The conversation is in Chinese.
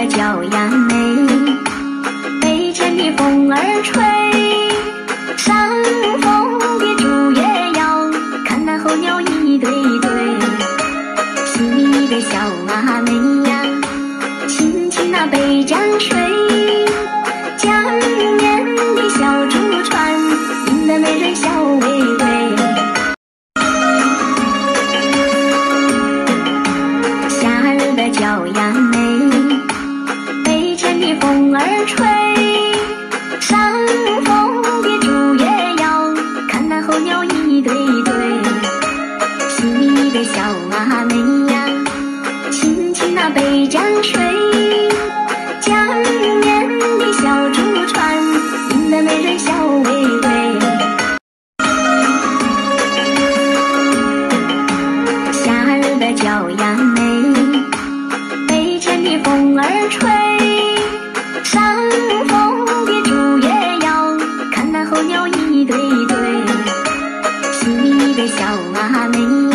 的脚呀美，北前的风儿吹，上风的竹叶摇，看那候鸟一对对，西北小啊美呀，亲亲那北江水，江面的小竹船，引得美人笑微微。夏儿的脚呀美，北前的风儿吹，上风的竹叶摇，看那候鸟一对对，西北小啊美呀，亲亲那北江水，江面的小竹船，引得美人笑微微。夏儿的脚呀美，北前的风儿吹，上风的竹叶摇，看那候鸟一对对，西北小啊美。